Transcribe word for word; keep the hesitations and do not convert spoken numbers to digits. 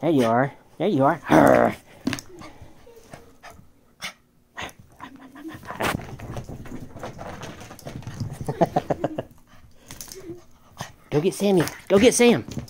There you are. There you are. Arr. Go get Sammy. Go get Sam.